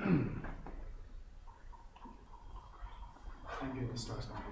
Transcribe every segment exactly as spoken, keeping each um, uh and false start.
I'm getting started on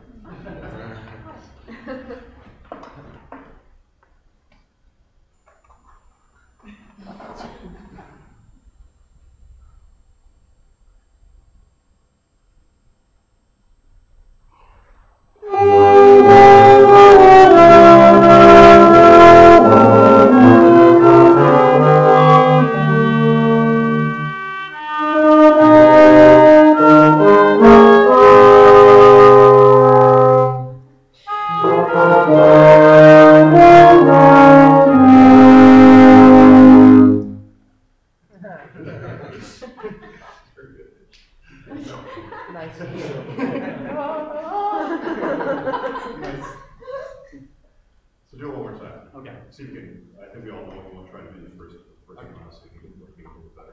Nice view. Nice. So do it one more time. Okay. See if you can, I think we all know what you want to try to do the first, first Okay. round, so you can make it a little better.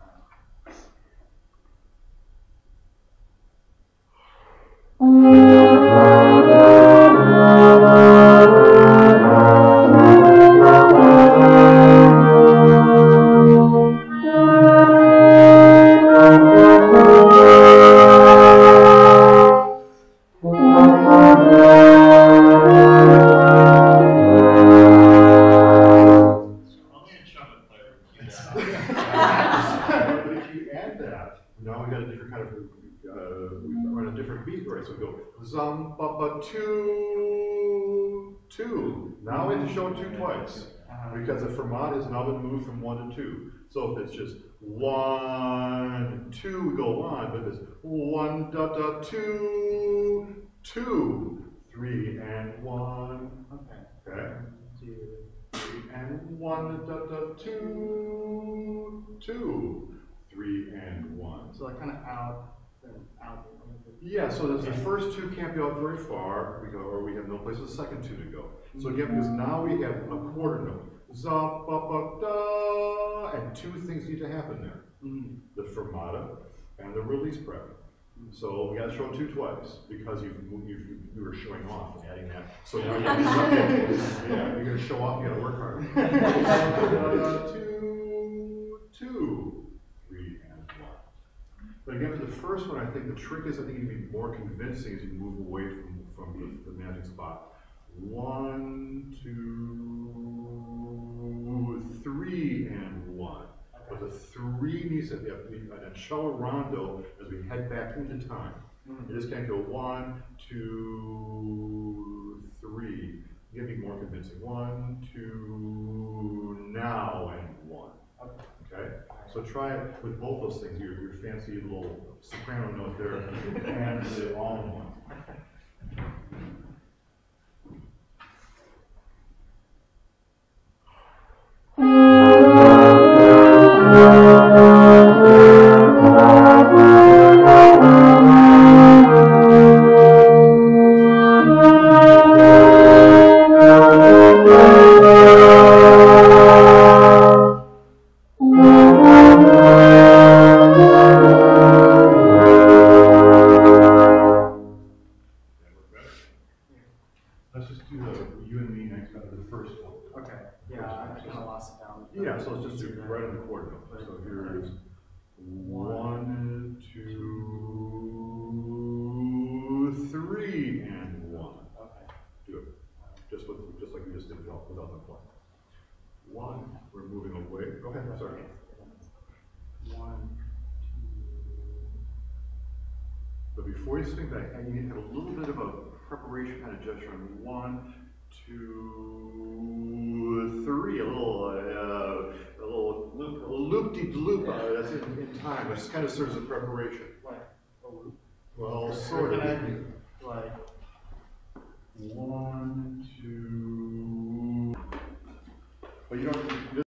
But if you add that, now we got a different kind of, uh, we're on a different beat, right? So we go zum ba ba two two. Now we have to show two twice because the fermat has now been moved from one to two. So if it's just one two, we go on, but it's one da da two two three and one. Okay. Okay. Two. Three and one, da, da, two, two, three and one. So like kind of out, then out. Yeah, so there's the first two can't be out very far, we go, or we have no place for the second two to go. So again, because now we have a quarter note, za, ba, ba, da, and two things need to happen there. Mm-hmm. The fermata and the release prep. So we got to show two twice because you you you were showing off and adding that. So now you have to, yeah, you're gonna show off. You got to work hard. uh, two, two, three, and one. But again, for the first one, I think the trick is I think you need to be more convincing as you move away from from the, the magic spot. One, two, three, and one. But the three needs to be an accelerando as we head back into time. Mm-hmm. You just can't go one, two, three. You gotta be more convincing. One, two, now, and one. Okay. Okay? So try it with both those things. Your, your fancy little soprano note there, and the all in one. Let's just do the you and me next time, the first one. Okay. Yeah, I, I kind of lost it down. Yeah, so let's just do it right on the quarter note. So here's one, two, three, and one. Okay. Do it. Just with, just like we just did without, without the point. One, we're moving away. Go ahead, sorry. One, But before you swing back, you need to have a little bit of a preparation kind of gesture on one, two, three, a little, uh, a little loop, a loop-de-loop uh, that's in, in time, which kind of serves as preparation. like a loop. Well, sort of. Like. One, two. But you don't.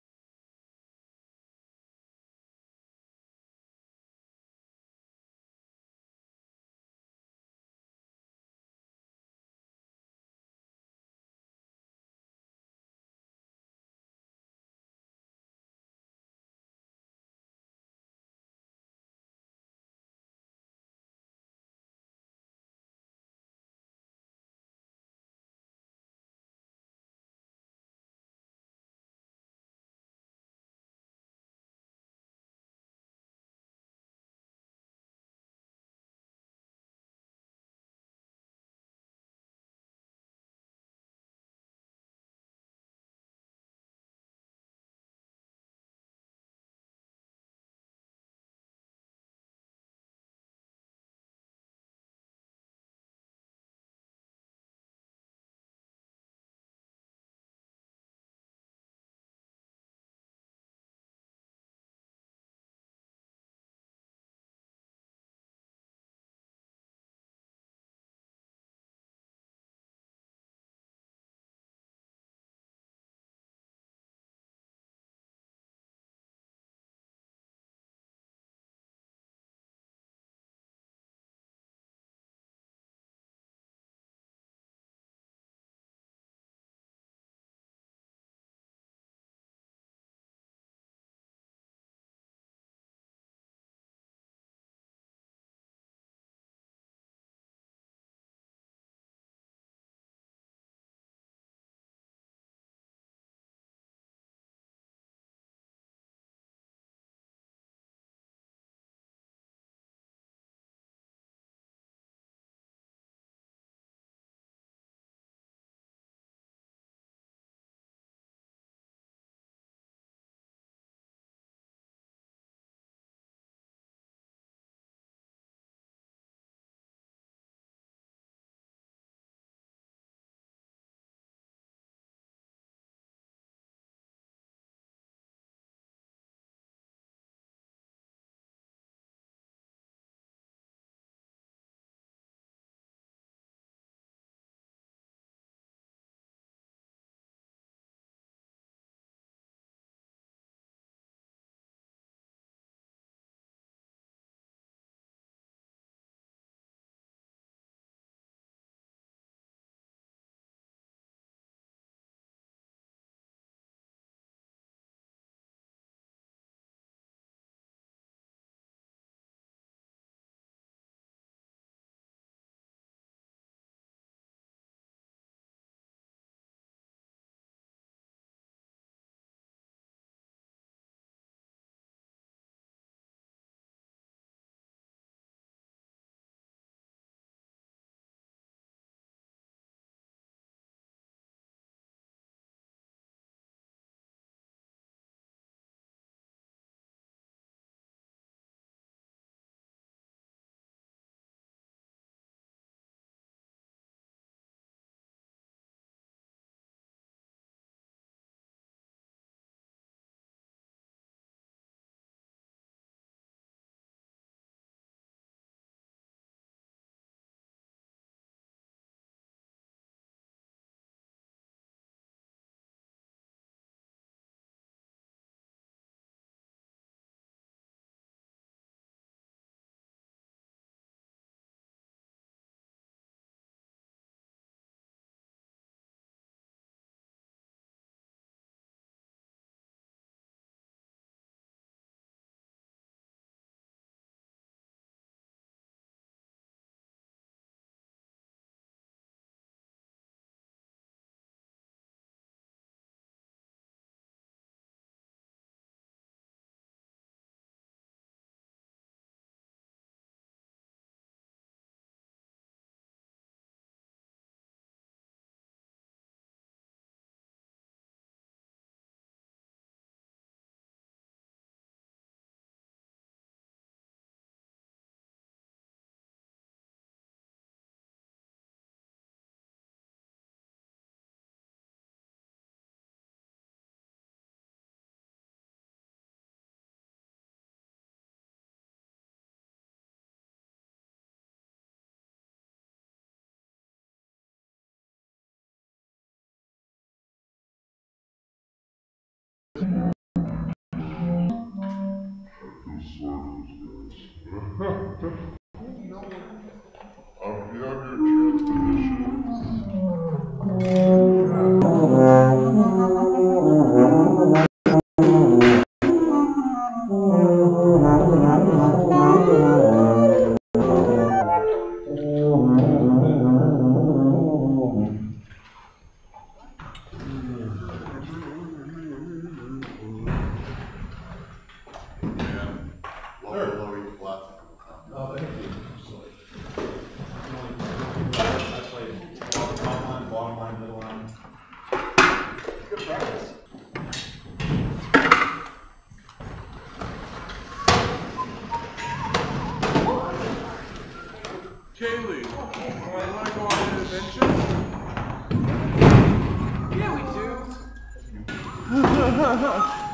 Kaylee, you want to go on an adventure? Yeah, we do.